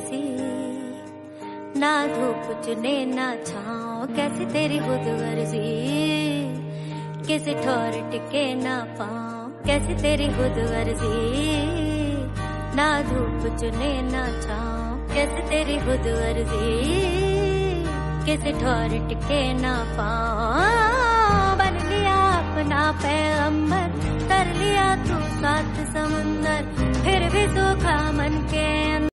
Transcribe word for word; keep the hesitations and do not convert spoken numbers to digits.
मर्जी, ना धूप चुने ना छाँव, कैसे तेरी खुद गर्जी, किसी ठोर टिके ना पाँव, कैसे तेरी खुद गर्जी, ना धूप चुने ना छाँव, कैसे तेरी खुद गर्जी, किसी ठोर टिके ना पाँव। बन लिया अपना पैगंबर, कर लिया तू सात समुंदर,